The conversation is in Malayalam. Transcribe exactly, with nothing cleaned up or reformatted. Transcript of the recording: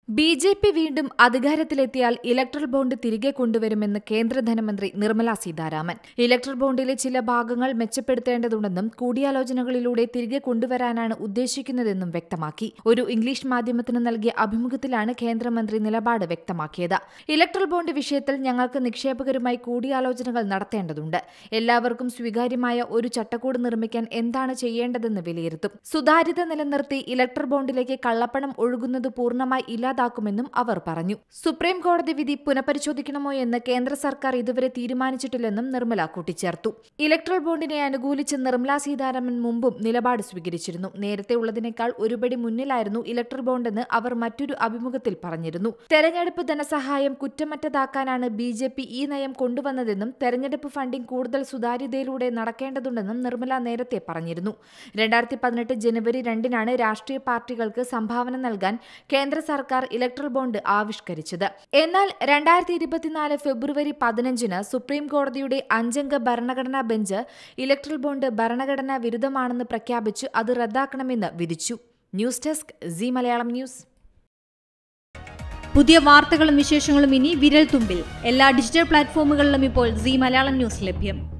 ബി ജെ പി വീണ്ടും അധികാരത്തിലെത്തിയാൽ ഇലക്ട്രൽ ബോണ്ട് തിരികെ കൊണ്ടുവരുമെന്ന് കേന്ദ്ര ധനമന്ത്രി നിർമ്മല സീതാരാമൻ. ഇലക്ട്രൽ ബോണ്ടിലെ ചില ഭാഗങ്ങൾ മെച്ചപ്പെടുത്തേണ്ടതുണ്ടെന്നും കൂടിയാലോചനകളിലൂടെ തിരികെ കൊണ്ടുവരാനാണ് ഉദ്ദേശിക്കുന്നതെന്നും വ്യക്തമാക്കി. ഒരു ഇംഗ്ലീഷ് മാധ്യമത്തിന് നൽകിയ അഭിമുഖത്തിലാണ് കേന്ദ്രമന്ത്രി നിലപാട് വ്യക്തമാക്കിയത്. ഇലക്ട്രൽ ബോണ്ട് വിഷയത്തിൽ ഞങ്ങൾക്ക് നിക്ഷേപകരുമായി കൂടിയാലോചനകൾ നടത്തേണ്ടതുണ്ട്. എല്ലാവർക്കും സ്വീകാര്യമായ ഒരു ചട്ടക്കൂട് നിർമ്മിക്കാൻ എന്താണ് ചെയ്യേണ്ടതെന്ന് വിലയിരുത്തും. സുതാര്യത നിലനിർത്തി ഇലക്ട്രൽ ബോണ്ടിലേക്ക് കള്ളപ്പണം ഒഴുകുന്നത് പൂർണ്ണമായി ഇല്ലാതെ ുമെന്നും അവർ പറഞ്ഞു. സുപ്രീം കോടതി വിധി പുനഃപരിശോധിക്കണമോ എന്ന് കേന്ദ്ര സർക്കാർ ഇതുവരെ തീരുമാനിച്ചിട്ടില്ലെന്നും നിർമ്മല കൂട്ടിച്ചേർത്തു. ഇലക്ട്രൽ ബോണ്ടിനെ അനുകൂലിച്ച് നിർമ്മല സീതാരാമൻ മുമ്പും നിലപാട് സ്വീകരിച്ചിരുന്നു. നേരത്തെ ഉള്ളതിനേക്കാൾ ഒരുപടി മുന്നിലായിരുന്നു ഇലക്ട്രൽ ബോണ്ടെന്ന് അവർ മറ്റൊരു അഭിമുഖത്തിൽ പറഞ്ഞിരുന്നു. തെരഞ്ഞെടുപ്പ് ധനസഹായം കുറ്റമറ്റതാക്കാനാണ് ബി ജെ പി ഈ നയം കൊണ്ടുവന്നതെന്നും തെരഞ്ഞെടുപ്പ് ഫണ്ടിംഗ് കൂടുതൽ സുതാര്യതയിലൂടെ നടക്കേണ്ടതുണ്ടെന്നും നിർമ്മല നേരത്തെ പറഞ്ഞിരുന്നു. രണ്ടായിരത്തി പതിനെട്ട് ജനുവരി രണ്ടിനാണ് രാഷ്ട്രീയ പാർട്ടികൾക്ക് സംഭാവന നൽകാൻ കേന്ദ്ര സർക്കാർ ഇലക്ട്രൽ ബോണ്ട് ആവിഷ്കരിച്ചത്. എന്നാൽ രണ്ടായിരത്തി ഇരുപത്തിനാല് ഫെബ്രുവരി പതിനഞ്ചിന് സുപ്രീം കോടതിയുടെ അഞ്ചംഗ ഭരണഘടനാ ബെഞ്ച് ഇലക്ട്രൽ ബോണ്ട് ഭരണഘടനാ വിരുദ്ധമാണെന്ന് പ്രഖ്യാപിച്ച് അത് റദ്ദാക്കണമെന്ന് വിധിച്ചു. News desk Zee Malayalam news. പുതിയ വാർത്തകളും വിശേഷങ്ങളും ഇനി വിരൽ തുമ്പിൽ. എല്ലാ ഡിജിറ്റൽ പ്ലാറ്റ്ഫോമുകളിലും ഇപ്പോൾ സീ മലയാളം ന്യൂസ് ലഭ്യം.